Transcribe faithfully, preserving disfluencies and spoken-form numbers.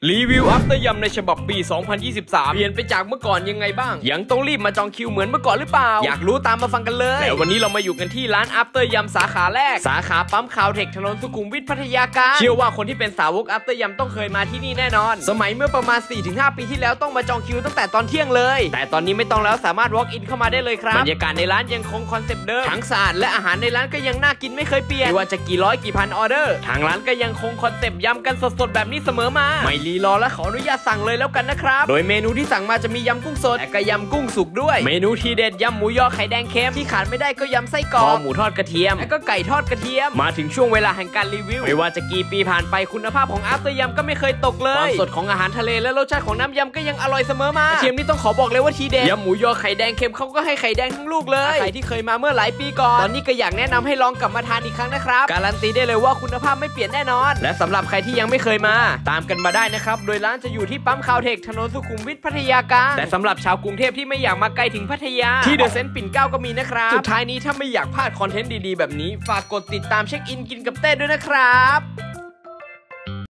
รีวิวอัพเตอร์ยำในฉบับปี สองพันยี่สิบสาม เปลี่ยนไปจากเมื่อก่อนยังไงบ้างยังต้องรีบมาจองคิวเหมือนเมื่อก่อนหรือเปล่าอยากรู้ตามมาฟังกันเลยแล้ววันนี้เรามาอยู่กันที่ร้านอัพเตอร์ยำสาขาแรกสาขาปั๊มคาวเทคถนนสุขุมวิทพัทยาการเชื่อว่าคนที่เป็นสาวกอัพเตอร์ยำต้องเคยมาที่นี่แน่นอนสมัยเมื่อประมาณ สี่ถึงห้า ปีที่แล้วต้องมาจองคิวตั้งแต่ตอนเที่ยงเลยแต่ตอนนี้ไม่ต้องแล้วสามารถ walk in เข้ามาได้เลยครับบรรยากาศในร้านยังคงคอนเซ็ปต์เดิมทั้งสะอาดและอาหารในร้านก็ยังน่ากินไม่เคยเปลี่ยนไม่ว่าจะกี่ร้อยกี่พันออเดอร์ทางร้านก็ยังคงคอนเซ็ปต์ยำกันสดๆแบบนี้เสมอมาไม่รีรอและขออนุญาตสั่งเลยแล้วกันนะครับโดยเมนูที่สั่งมาจะมียำกุ้งสดและก็ยำกุ้งสุกด้วยเมนูทีเด็ดยำหมูยอไข่แดงเค็มที่ขาดไม่ได้ก็ยำไส้กรอกหมูทอดกระเทียมและก็ไก่ทอดกระเทียมมาถึงช่วงเวลาแห่งการรีวิวไม่ว่าจะกี่ปีผ่านไปคุณภาพของอัพเตอร์ยำก็ไม่เคยตกเลยความสดของอาหารทะเลและรสชาติของน้ำยำก็ยังอร่อยเสมอมากระเทียมนี่ต้องขอบอกเลยว่าทีเด็ดยำหมูยอไข่แดงเค็มเขาก็ให้ไข่แดงทั้งลูกเลยใครที่เคยมาเมื่อหลายปีก่อนตอนนี้ก็อยากแนะนำให้ลองกลับมาทานอีกครั้งนะครับการันตีได้เลยว่าคุณภาพไม่เปลี่ยนแน่นอนและสำหรับใครที่ยังไม่เคยมาตามกันมาได้นะครับโดยร้านจะอยู่ที่ปั๊มคาวเทคถนนสุขุมวิทพัทยาการแต่สำหรับชาวกรุงเทพที่ไม่อยากมาไกลถึงพัทยาที่เดอะเซนต์ปิ่นเกล้าก็มีนะครับสุดท้ายนี้ถ้าไม่อยากพลาดคอนเทนต์ดีๆแบบนี้ฝากกดติดตามเช็คอินกินกับเต้ด้วยนะครับ